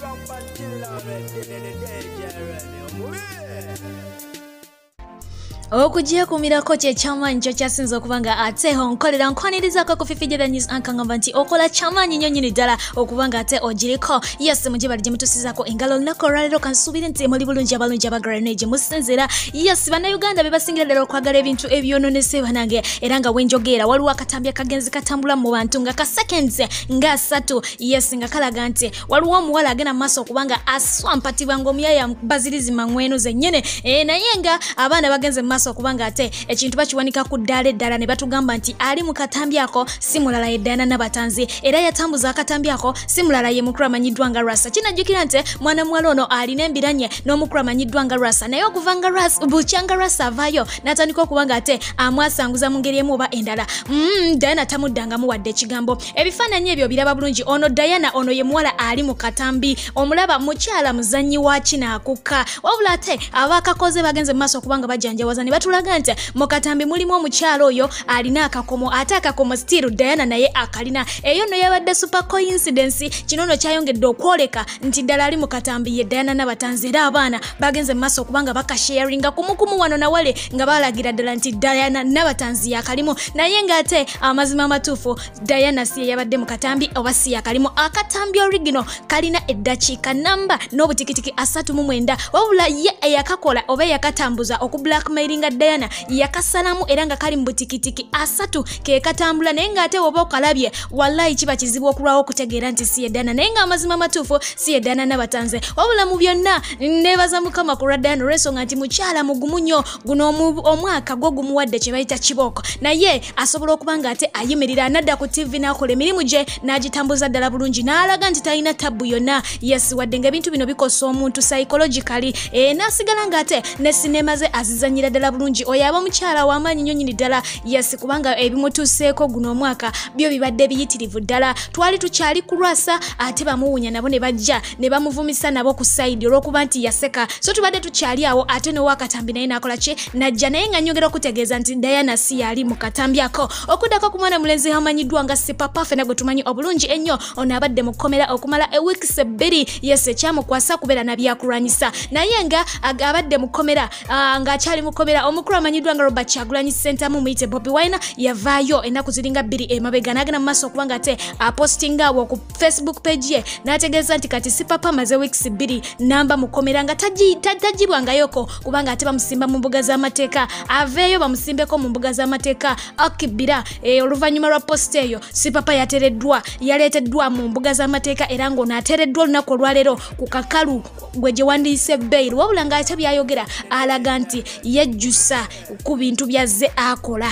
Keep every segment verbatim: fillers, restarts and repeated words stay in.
Okujja kumirako kye kyamaanyi kyo kyasinza okuba nga ateho nkolera nkwanirizaako kufifijira news ankangamba nti okola kyamaanyi nnyo nnyini ddala okuba nga ate ogiriko. Yes, mujye bali gye mutusizaako engalo olunaku olwaleero kansuubire nti muli bulungi abalungi abagala ne gye musinzira. Yes, bannayuganda be basingira ddala okwagala ebintu ebyonoonese banange era nga wenjogeera waliwo akatambi akagenzi katambula mu bantu nga ka seconds nga asatu. Yes, nga kalaga nti waliwo omuwala agenda mu maaso okuba nga aswampatibwa ng'omuyaya bazirizi mangweno zennyene e, naye nga abaana bagenze mu maaso okubanga ate ekintu bakiwanika ku ddala eddala ne batugamba nti ali mu katambi ako si mulala ye Diana Nabatanzi era yatambuza akatambi ako si mulala ye mukulu amanyiddwa nga Rasa. Kinajjukira nti mwana muwala ono alina embiranye n'omukulu amanyiddwa nga Rasa, naye okuva nga Rasa bukyanga Rasa avaayo n'atandika okuba nga ate amwasanguza mu ngeri emu oba endala. Mm, Diana tamuddangamu wadde ekigambo. Ebifaananyi ebyo biraba bulungi. Ono Diana ono ye muwala ali mu katambi, omulaba mukyala muzannyi wa kinaakuka, wabula ate abaakakoze bagenze mu maaso okuba nga bajjanjawaza ne batulaga nti mu katambi mulimu omukyalo oyo alina akakomo, ate akakomo still Diana naye akalina. Eyo no yabadde super coincidence. Kino no kyayongedde okwoleka nti ddala ali mu katambi ye Diana Nabatanzi era abaana bagenze mu maaso okubanga bakasharinga kumukumu wano na wale nga balagira ddala nti Diana Nabatanzi yakalimu, naye nga ate amazima amatuufu Diana si yabadde mu katambi oba si yakalimu. Akatambi original kalina eddakiika namba n'obutikitiki asatu mu mwenda, wabula ye eyakakola oba yakatambuza oku blackmailinga Diana yakasalamu era nga kali mu butikitiki asatu ke katambula, naye nga ate oba okalabye wallahi kiba kizibu okulwawo okutegeera nti si Diana, naye nga amazima amatuufu si Diana Nabatanzi. Wabula mu byonna neebaza Mukama ku lwa Diana olw'ensonga nti mukyala mugumu nnyo, guno omwaka gwo gumuwadde kye bayita kibooko, naye asobola okuba nga ate ayimirira n'adda ku T V n'akola emirimu gye n'agitambuza ddala bulungi n'alaga nti talina tabbu yonna. Yes, wadde nga ebintu bino bikosa omuntu psychologically e, n'asigala nga ate ne sinema ze azizanyira ddala bulungi. Oyo aba mukyala w'amaanyi nnyo nnyini ddala. Yes, kubanga ebimutuuseeko guno omwaka byo bibadde biyitirivu ddala. Twali tukyali ku Rasa ate bamuwunya nabo ne bajja ne bamuvumisa nabo ku side olw'okuba nti yaseka, so tubadde tukyali awo ate n'owakatambi naye n'akola ki najja, naye nga nnyongera okutegeeza nti Diana si yali mu katambi ako. Okuddako ku mwana mulenzi amanyiddwa nga Sipapa ffenna gwe tumanyi obulungi ennyo, ono abadde mu kkomera okumala eweeks ebbiri. Yes, ekyamukwasa kubeera na byakulwanyisa, naye nga abadde mu kkomera ng'akyali mu kkomera omukulu amanyiddwa nga Robert Kyagulanyi Ssentamu muyite Bobi Wine yavaayo ennaku ziringa bbiri emabega n'agenda mu maaso okuba nga ate apostinga awo ku Facebook page ye n'ategeeza nti kati Sipapa amaze weeks bbiri namba mu kkomera nga tagibwangayoko kubanga ate bamusimba mu mbuga z'amateeka, aveeyo bamusimbeko mu mbuga z'amateeka akibbira. E, oluvannyuma lwa post eyo Sipapa yatereddwa yaleeteddwa mu mbuga z'amateeka era ng'ono ateereddwa olunaku olwaleero ku kakalu gwe gye wandiise bail, wabula ng'ate byayogera alaga nti yejjusa ku bintu byazze akola.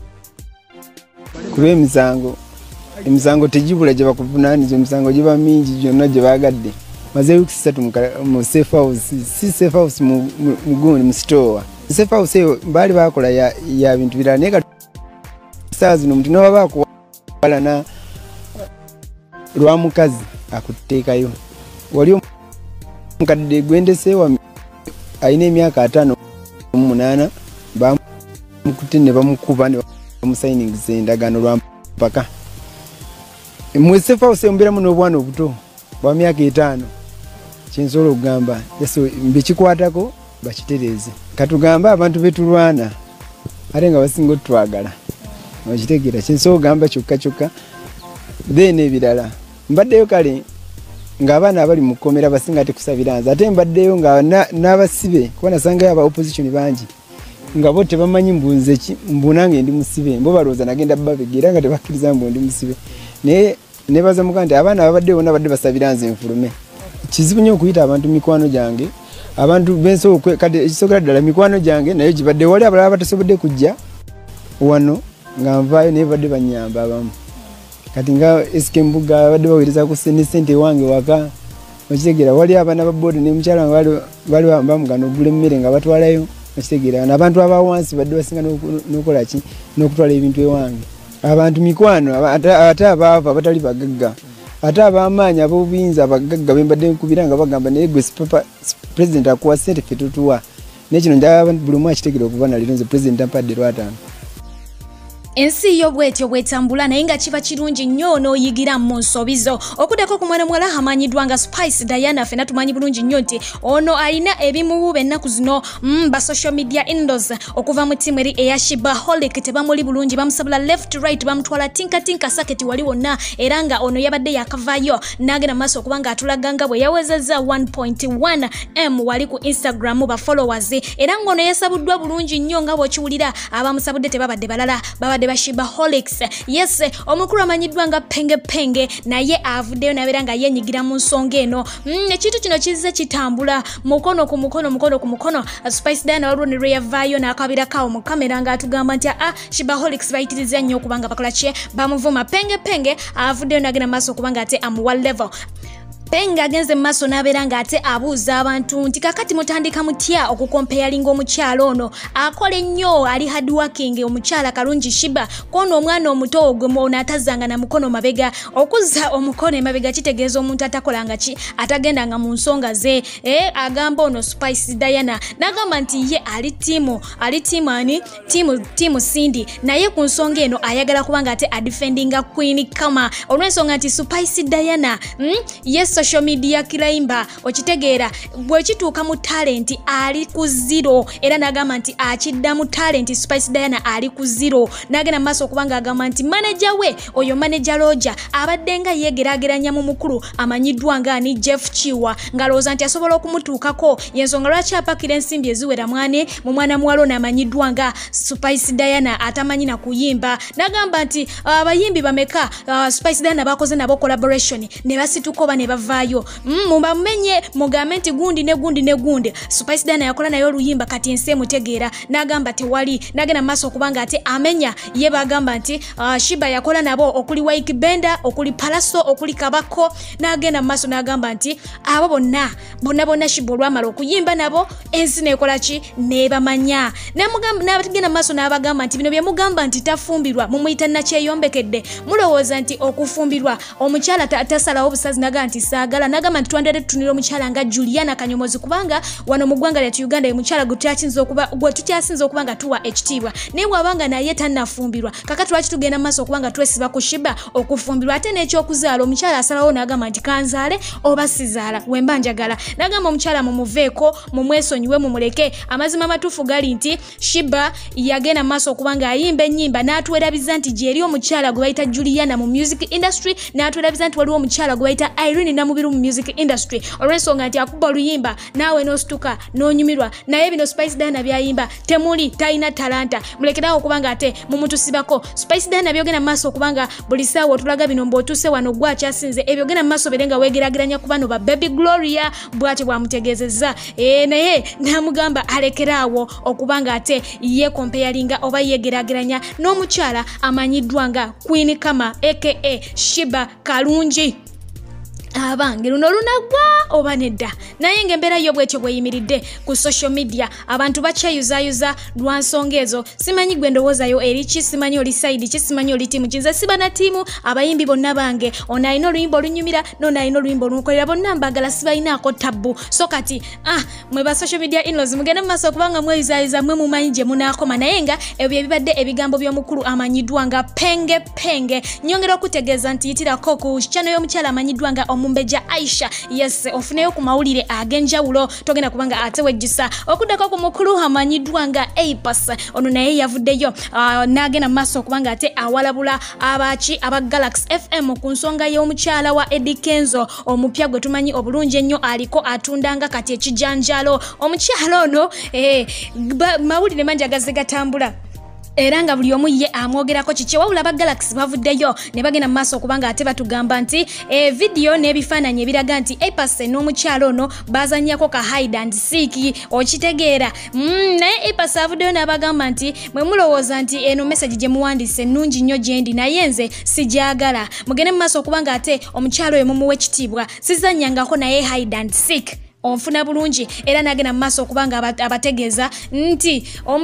Kuba emisango emisango tegibula gye bakuvunaaniza, emisango giba mingi gyonna gye baagadde. Maze weeks ssatu mu safe house, si safe house mu gundi mu store. Safe house eyo baali baakola ya, ya bintu birala, naye saa zino omuntu noba baakuwala na lwa mukazi akuteekayo. Wali omukadde gwendeseewa alina emyaka ataano mu munaana bamukutte ne bamukuba ne bamusayiningisa endagaano lwa mpaka. Mu safe house eyo mbeeramu n'obwana obuto bwa myaka etaano. Kyensobola okugamba bekikwatako bakitereeze. Katugamba abantu betulwana ate nga basinga otutwagala okitegeera. Kyensobola okugamba kyokka kyokka then ebirala mbaddeyo kale ng'abaana abali mu kkomera basinga ate kusabiranza, ate mbaddeyo nga n'abasibe kuba nasangayo aba opposition bangi nga bo tebamanyi mbunze ki mbunange ndi musibe, mbo balowooza nagenda babegera nga tebakkiriza mbu ndi musibe. Naye nebaza muka nti abaana ababadde bonna badde basabiranza enfulume. Kizibu nnyo okuyita abantu mikwano gyange, abantu bensobola kati ekisobola ddala mikwano gyange naye gibadde wali abalala batasobodde kujja wano nga nvaayo naye badde banyamba abamu. Kati nga esike mbuga badde baweereza ku sente wange waka okitegeera. Wali abaana ba boodi ne mukyala nga bali bamugana ogula emmere nga batwalayo okitegeera. N'abantu abawansi badde basinga n'okola ki n'okutwala ebintu ewange. Abantu mikwano ate abaava abatali bagagga ate ab'amaanyi ab'obuyinza abagagga bembadde nkubira nga bagamba naye gwe Sipapa president akuwa ssente ffe tutuwa. Naye kino njagala buli omu akitegeera okuva na leero nze president ampadde lwataano. ensi yo bwetyo bwetambula naye nga kiba kirungi nnyo n'oyigira mu nsobizo okuddako ku mwana muwala amanyiddwa nga Spice Diana fena tumanyi bulungi nnyo nti ono alina ebimuwuba ennaku zino mm, ba social media indos okuva mu timu eri eya Shibaholic tebamuli bulungi bamusabula left right bamutwala tinka tinka saketi wali wonna era nga ono yabadde yakavaayo n'agenda mu maaso okuba nga atulaganga bwe yawezezza one point one M wali ku Instagram ba followers era ng'ono yasabuddwa bulungi nnyo nga bw'okiwulira abamusabudde tebabadde balala babadde ba Shibaholics. Yes, omukulu amanyiddwa nga Penge Penge naye avuddeyo nabeera nga yenyigira mu nsonga eno. Mm, ekintu kino kizze kitambula mukono ku mukono mukono ku mukono. Spice Diana waliwo ne lwe yavaayo n'akabira kawo mu kamera nga atugamba nti ah Shibaholics bayitiriza nnyo okubanga bakola kye bamuvuma. Penge Penge avuddeyo n'agenda mu maaso okubanga ate amuwa level. Penge agenze mu maaso n'abeera ng'ate abuuza abantu nti kakati mutandika mutya okukompeyalinga omukyala ono akola ennyo ali hard working omukyala kalungi Shiba kono omwana omuto gwe ono atazanga na mukono mabega okuzza omukono emabega kitegeeza omuntu atakolanga ki atagendanga mu nsonga ze eh agamba ono Spice Diana n'agamba nti ye ali timu ali timu ani timu timu Cindy naye ku nsonga eno ayagala kubanga ate adefendinga Queen kama olw'ensonga nti Spice Diana mm? Yes social media kilaimba okitegeera bwe kituuka mu talent ali ku zero era nagamba nti akidda mu talent Spice Diana ali ku zero nagenda maaso okubanga agamba nti manager we oyo manager Roger abadde nga yegeraageranya mu mukulu amanyiddwa nga ni Jeff Chiwa ngalooza nti asobola okumutuukako yensonga lwaki apakira ensimbi eziwera mwane mu mwana muwalo n'amanyiddwa nga Spice Diana atamanyi na kuyimba nagamba nti abayimbi bameka uh, Spice Diana bakoze nabo collaboration ne basituko ba ne bavaayo mm, mubamenye mugambe nti gundi ne gundi ne gundi Spice Diana yakola nayo oluyimba kati ense mutegeera nagamba tewali nagenda maaso okubanga ate amenya ye bagamba nti uh, Shiba yakola nabo okuli Wike Benda okuli Palaso okuli Kabako nagenda maaso nagamba nti abo bonna bonna bonna Shiba olwamala okuyimba nabo ensi nekola ki nebamanya namugamba nabagenda maaso nabagamba nti bino bye mugamba nti tafumbirwa mumuyita nakyeyombekedde mulowooza nti okufumbirwa omukyala tasalawo obusazi naga nti saagala nagamba nti twandere tunira omukyala nga Juliana Kanyomozi kubanga wano mu ggwanga lyatu Uganda ye mukyala gutyakinza okuba gwe tutyasinza okubanga tuwa ekitiibwa naye bwabanga naye tannafumbirwa kakati lwaki tugenda mu maaso okubanga twesiba ku Shiba okufumbirwa ate n'ekyokuzaala omukyala asalawo nagamba nti kanzaale oba sizaala wemba njagala nagamba omukyala mumuveeko mumwesonyiwe mumuleke amazima amatuufu gali nti Shiba yagenda mu maaso okubanga ayimba ennyimba n'atwerabiza nti gyeri omukyala gwe bayita Juliana mu music industry n'atwerabiza nti waliwo omukyala gwe bayita Irene Namubiru mu music industry olw'ensonga nti akuba oluyimba naawe n'osituka n'onyumirwa naye bino Spice Diana byayimba temuli talina talanta mulekerawo okubanga ate mumutusibako Spice Diana byogenda mu maaso okubanga buli ssaawa otulaga bino mb'otuuse wano gwe akyasinze ebyogenda mu maaso bere nga weegeraageranya ku bano ba Baby Gloria bw'atyo bwamutegeezezza e, naye namugamba alekeraawo okubanga ate yekompeyalinga oba yeegeraageranya n'omukyala amanyiddwa nga Queen Kama aka Shiba Kalungi abange luno lunagwa oba nedda naye ng'embeera yo bwetyo bweyimiridde ku social media abantu bakyeyuzayuza lwa nsonga ezo simanyi gwe ndowoozayo eri ki simanyi oli side ki simanyi oli tiimu kinza siba na tiimu abayimbi bonna bange ono alina oluyimba olunyumira n'ono alina oluyimba olumukolera bonna mbagala sibalinaako tabbu so kati ah mwe ba social media inlaws mugende mu maaso okubanga mweyuzayuza mwe mumanyi gye munaakoma naye nga ebyo ebibadde ebigambo by'omukulu amanyiddwa nga Penge Penge nyongera okutegeeza nti yitirako ku channel y'omukyala amanyiddwa nga Mumbeja Aisha yes ofuneyo ku mawulire agenjawulo togenda kubanga ate wejjisa okuddako ku mukulu amanyiddwa nga Apas ono naye yavuddeyo uh, n'agenda maaso okubanga ate awalabula abaki aba Galaxy F M ku nsonga y'omukyala wa Eddie Kenzo omupya gwe tumanyi obulungi ennyo aliko atundanga kati ekijanjalo omukyala ono eh, mawulire mangi agazze gatambula era nga buli omu ye amwogerako kiki wabula ba Galaxy bavuddeyo ne bagenda mu maaso okubanga ate batugamba nti e video n'ebifaananyi ebiraga nti Epase n'omukyalo ono bazannyako ka hide and seek okitegeera mm, naye Epase avuddeyo n'abagamba nti mwe mulowooza nti eno message gye muwandiise ennungi nnyo gyendi naye nze sigyagala mugende mu maaso okubanga ate omukyalo oyo mumuwa ekitiibwa sizannyangako naye hide and seek onfuna bulungi era nagenda mu maaso okubanga abategeeza nti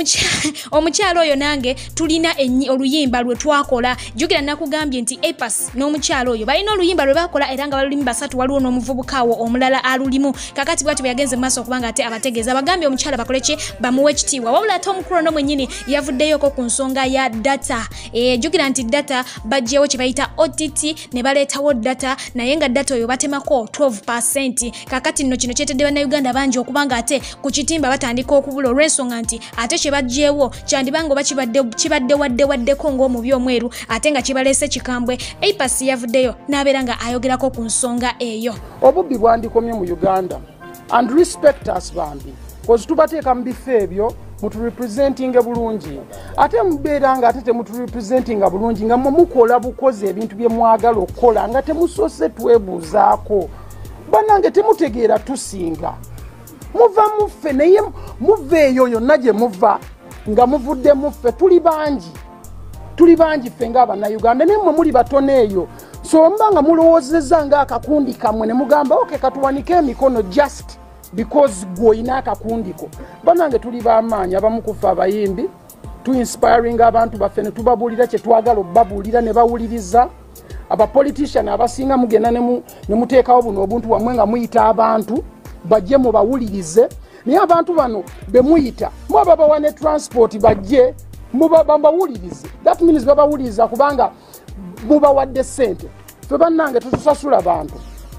omukyalo oyo nange tulina oluyimba lwe twakola jjukira nakugambye nti Epas n'omukyalo oyo balina oluyimba lwe bakola era nga balulimi basatu waliwo n'omuvubuka wo omulala alulimu kakati bwatyo bwe yagenze mu maaso okubanga ate abategeeza bagambye omukyala bakole ki bamuwe ekitiibwa wabula ate omukulu ono mwennyini yavuddeyoko ku nsonga ya data e, jjukira nti data bajjewo kye bayita O T T ne baleetawo data naye nga data oyo batemako twelve percent kakati nno kino kyetedde bannayuganda bangi okubanga ate ku kitimba batandika okubula olw'ensonga nti ate kye bajjeewo kyandibanga oba kibadde wadde waddeko ng'omubi omweru ate nga kibaleese kikambwe Apas yavuddeyo n'abeera nga ayogerako ku nsonga eyo obubbi bwandikomye mu Uganda and respect us bambi kozi tubateeka mu bifo ebyo muturepresentinga bulungi ate mubeera nga ate temuturepresentinga bulungi nga mukola bukozi ebintu bye mwagala okukola nga temusoose twebuuzaako banange temutegeera tusinga muva muffe naye muva eyo yonna gye muva nga muvudde muffe tuli bangi tuli bangi ffe ng'abannayuganda naye mmwe muli batono eyo so mba nga mulowoozezza ng'akakundi kammwe ne mugamba oke katuwanike emikono just because gwoyina akakundiko banange tuli b'amaanyi abamu kufa abayimbi tu inspiring abantu baffe ne tubabuulira kye twagala obbabuulira ne bawuliriza abapolitician abasinga mugenda ne muteekawo buno obuntu wamwe nga muyita abantu bajje mubawulirize naye abantu bano be muyita muba babawa ne transport bajje mubawulirize that means babawuliriza kubanga mubawadde ssente ffe bannange tetusasula bantu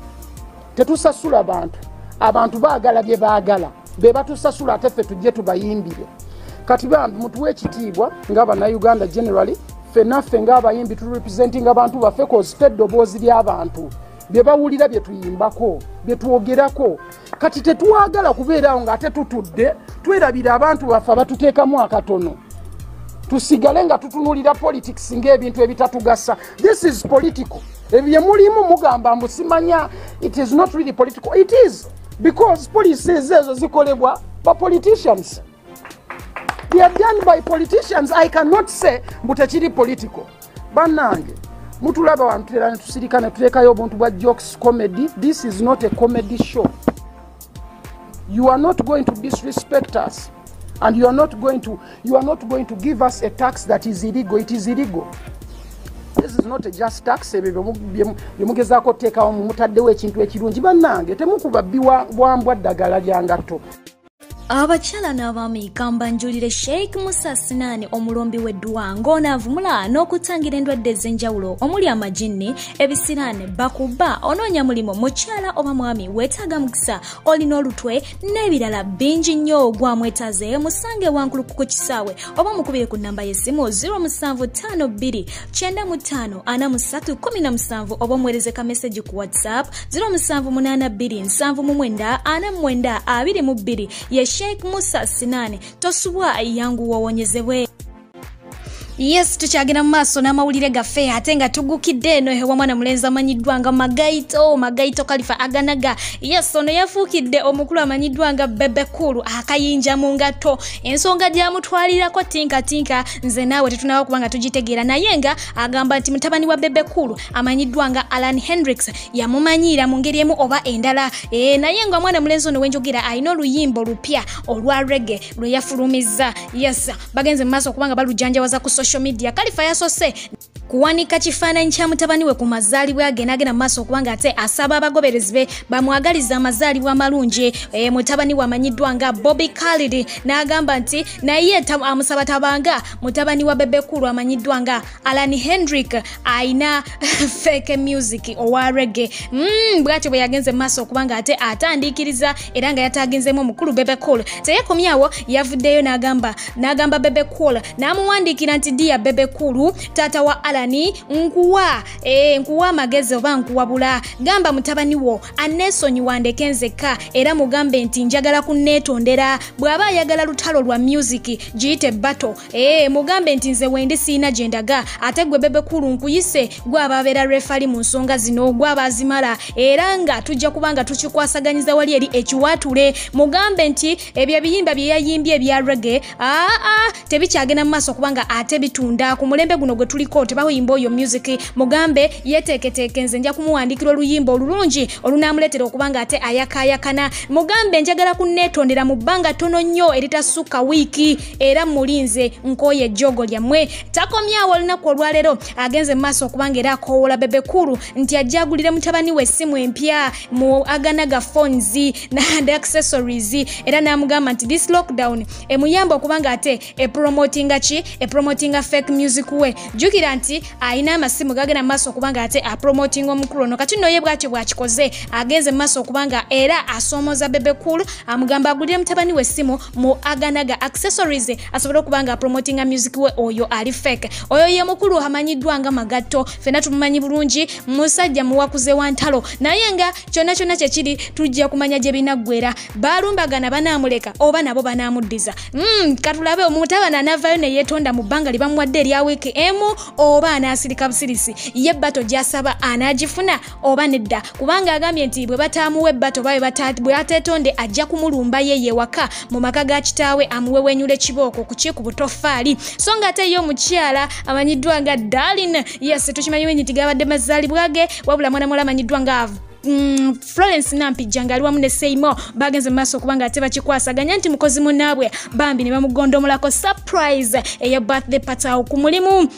tetusasula bantu abantu baagala bye baagala be batusasula ate ffe tujje tubayimbire kati bambi mutuwe ekitiibwa ng'abannayuganda generally ffe naffe ng'abayimbi turepresenting abantu baffe cause ffe eddoboozi ly'abantu bye bawulira bye tuyimbako bye twogerako kati tetwagala kubeerawo ng'ate tutudde twerabira abantu baffe abatuteekamu akatono tusigale nga tutunulira politics ng'ebintu ebitatugasa this is political ebye mulimu mugamba mbu simanya it is not really political it is because policies ezo zikolebwa ba politicians they are done by politicians I cannot say but tekiri political bannange mutulaba wantera ne tusirika ne tulekayo obuntu bwa jokes comedy this is not a comedy show you are not going to disrespect us and you are not going to you are not going to give us a tax that is illegal it is illegal this is not a just tax byemugezaako teekawo mutaddewo ekintu ekirungi bannange temukuba bwambwa ddagala lyangatto abakyala n'abaami kambanjulire Sheikh Musa Sinani omulombi w'eddwa ng'onaavumula n'okutangira endwadde ez'enjawulo omuli amajinni ebisiraane bakuba onoonya mulimu mukyala oba mwami weetaaga mukisa olina olutwe n'ebirala bingi nnyo gwamwetaaze musange wankulu ku kisaawe oba mukubire ku nnamba y'essimu zero seven five two nine five ana three one seven oba omuweereze ka message ku WhatsApp zero seven eight two seven nine ana nine two two ye Sheikh Musa Sinani tosubwa yangu wawonyezebwe. Yes, tukyagenda mu maaso n'amawulire gaffe ate nga tugukidde eno ewa mwana mulenzi amanyiddwa nga Magaito Magaito Khalifa aganaga. Yes, ono yafuukidde omukulu amanyiddwa nga Bebe Cool akayinja mu ngatto ensonga gyamutwalirako tinka tinka nze naawe tetunawo kubanga tugitegeera naye nga agamba nti mutabani wa Bebe Cool amanyiddwa nga Alan Hendrix yamumanyiira mu ngeri emu oba endala e, naye nga mwana mulenzi ono wenjogera alina oluyimbo lupya olwa reggae lwe yafulumizza. Yes, bagenze mu maaso kubanga balujjanjawaza ku social media. Khalifa yasose kuwanika kifaananyi kya mutabani we ku mazaalibwa agenda agenda mu maaso okubanga ate asaba abagoberezi be bamwagaliza amazaalibwa amalungi. E, mutabani we amanyiddwa nga Bobby Khalid n'agamba nti naye amusaba tabanga mutabani wa Bebe Cool amanyiddwa nga Alan Hendrick aina fake music owa reggae. Mm, bwatyo bwe yagenze mu maaso okubanga ate atandikiriza era nga yatagenzeemu omukulu Bebe Cool. Teyekomyawo yavuddeyo n'agamba n'agamba Bebe Cool n'amuwandiikira nti dia Bebe Cool tata wa Alani nkuwa eh nkuwa magezi oba nkuwabula gamba mutabani wo anesonyi wandeke nzeka era mugambe nti njagala kunneetondera bw'aba ayagala lutalo lwa music giyite battle eh mugambe nti nze wendi siina gyendaga ate gwe Bebe Cool nkuyise gwe ababeera refali mu nsonga zino gwe abazimala era nga tujja kubanga tukikwasaganyiza wali eri ekiwatule mugambe nti ebyo biyimba bye yayimbye ebya reggae aa tebikyagenda mu maaso kubanga ate bitunda ku mulembe guno gwe tuliko awo yimbo oyo music mugambe yeteketeke nze nja kumuwandikira oluyimbo olulungi olunamuletera okubanga ate ayakayakana mugambe njagala kunetondera mu bbanga tono nnyo eritasukka wiiki era mulinze nkoye jogo lyammwe takomyawo olunaku olwaleero agenze maaso okubanga era akoowola Bebe Cool nti ajagulire mutabani we essimu empya mu aganaga phones and accessories era namugamba nti this lockdown emuyamba okubanga ate e promotinga chi e promotinga fake music we jukira nti aina amasimu gagena maaso okubanga ate a promoting omukulu no kati noye bwaki bwakikoze agenze maaso okubanga era asomoza Bebe Cool amugamba agulire mutabani we essimu mu aganaga accessories asobola okubanga promotinga music we oyo ali fake oyo ye mukulu amanyiddwa nga Magatto fena tumumanyi bulungi musajja muwakuze wa ntalo naye nga kyonna kyonna kye kiri tujja kumanya gye binaggwera balumbagana banamuleka oba nabo banamuddiza mm, katulabe omutabana anavayo ne yetonda mu bbanga libamuwadde erya wiiki emu oba anasirika busirisi ye bato gyasaba anagifuna oba nedda kubanga agambye nti bwe batamuwe bato bawe bwe atetonde ajja kumulumba yeye waka mu maka ga kitaawe amuwewenyule kibooko kuki ku butofaali so nga ate yo mukyala amanyiddwa nga Darling yes tukimanyi nti gabadde mazaalibwa ge wabula mwana mwala amanyiddwa nga Mm, Florence Nampijja nga ali wamu ne Seimo bagenze maaso okubanga ate bakikwasaganya nti mukozi munnaabwe bambi ne bamugondomolako surprise eya birthday party awo ku mulimu.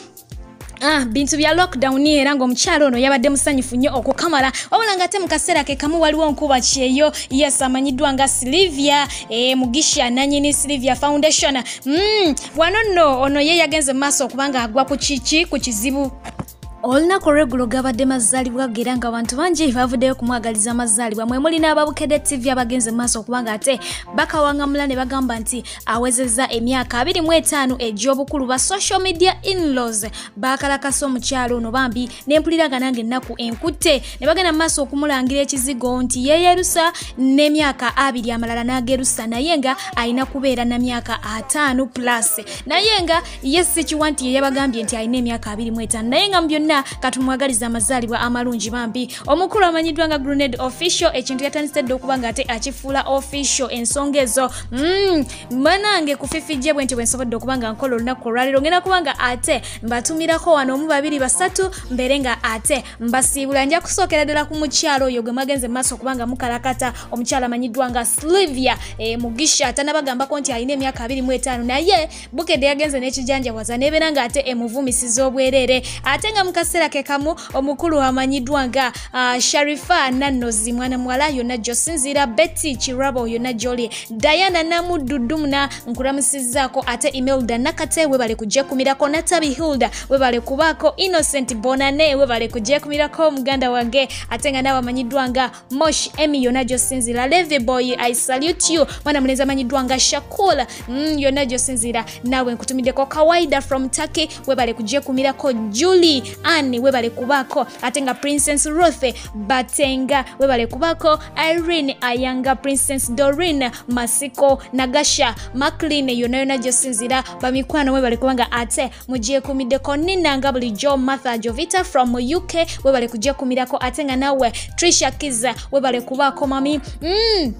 Ah, bintu bya lockdown era ngo omukyalo ono yabadde musanyufu nnyo okukamala wabula nga ate mu kaseera ke kamu waliwo nkuba kyeyo yes amanyiddwa nga Sylvia eh, Mugisha nanyini Sylvia Foundation mm, wano nno ono ye yagenze maaso okubanga agwa ku kiki ku kizibu olunaku olweggulo gabadde mazaalibwa ge era nga abantu bangi bavuddeyo kumwagaliza amazaalibwa mwe mulina ababukedde T V abagenze maaso okubanga ate bakawangamula ne bagamba nti awezezza emyaka abiri mu etaano egy'obukulu ba social media in-laws bakalakasa omukyalo ono bambi nempuliraga nange ennaku enkutte ne bagenda maaso okumulangira ekizigo nti yeeyerusa n'emyaka abiri amalala n'agerusa naye nga alina kubeera na myaka ataano plus naye nga ye si kiwa nti ye yabagambye nti alina emyaka abiri mu etaano naye nga mu byonna katumwagaliza amazaalibwa amalungi bambi omukulu amanyiddwa nga Grenade Official ekintu yatandise okuba nga ate akifuula official ensonga ezo mm, manange kufifijje bwe nti bwe nsobodde okuba nga nkola olunaku olwaleero ngenda kuba nga ate mbatumirako wano omu babiri basatu mbere nga ate mbasiibula nja kusookera ddala ku mukyalo oyo gwe mwagenze maaso okuba nga mukalakata omukyalo amanyiddwa nga Sylvia e, Mugisha tanabagambako nti alina emyaka abiri mu etaano naye bukedde yagenze n'ekijanjawaza nebeera nga ate emuvumisiza obwereere ate nga kaseera ke kamu omukulu amanyiddwa nga uh, Sharifa Nannozi mwana mwala yonna Josinzira Betty Kirabo yonna Jolie Diana Namuddudumna nkulamusizzaako ate Imelda Nakate we bale kujja kumirako Natabi Hilda we bale kubaako Innocent Bonane we bale kujja kumirako muganda wange ate nga nawe amanyiddwa nga Mosh Emi yonna Josinzira Levi Boy I salute you mwana mulenzi amanyiddwa nga Shakula mm, yonna Josinzira nawe nkutumiddeko Kawaida from Turkey we bale kujja kumirako Julie Annie we bale kubako atenga Princess Ruth Batenga we bale kubako Irene Ayanga Princess Doreen Masiko Nagasha Maclean yona yona Josinzira bamikwano we bale kubanga ate mujie kumideko Nina nga bulijjo Martha Jovita from U K we bale kujia kumirako atenga nawe Trisha Kiza we bale kubako mami mm.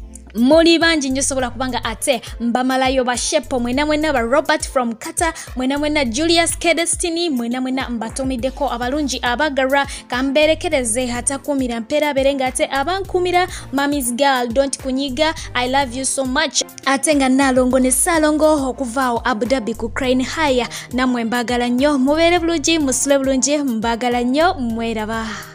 Muli banji njo sobola kubanga ate mbamalayo ba Shepo mwena mwena ba Robert from Qatar mwena mwena Julius Kedestini mwena mwena mbatomideko abalungi abagara kamberekereze hata kumira mpera berenga ate abankumira Mami's girl don't kunyiga I love you so much atenga nalongo ne salongo okuvaawo Abu Dhabi ku Crane Haya namwe mbagala nnyo mubere bulungi musule bulungi mbagala nnyo mweraba.